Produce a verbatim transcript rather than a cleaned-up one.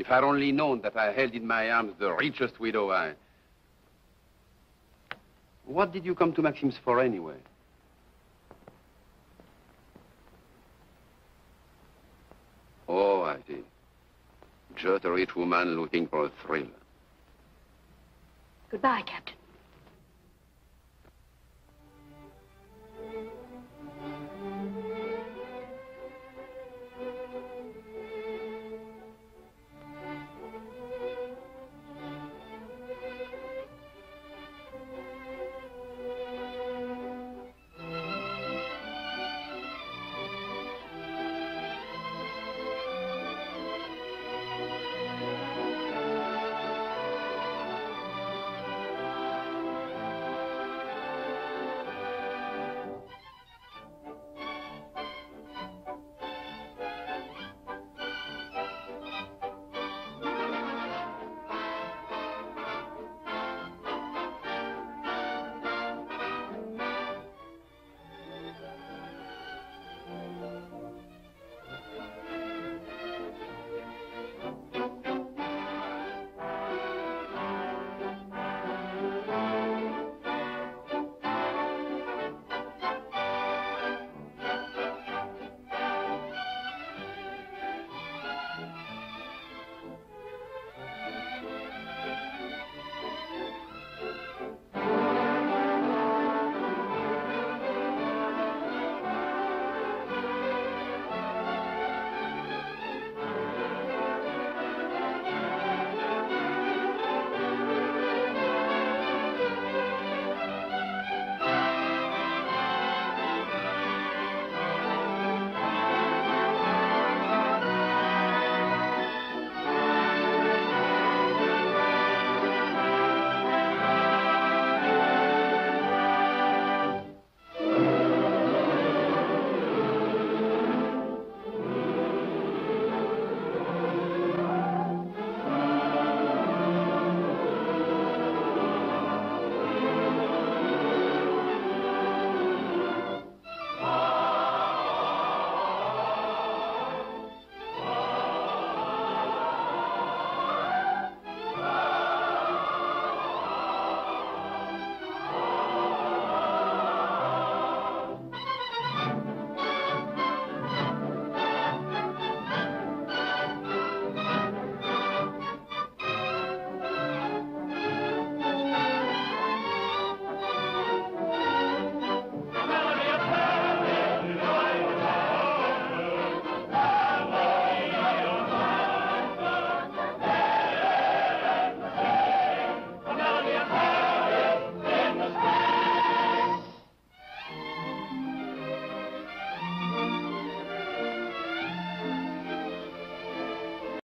If I'd only known that I held in my arms the richest widow I... What did you come to Maxim's for anyway? Oh, I see. Just a rich woman looking for a thrill. Goodbye, Captain.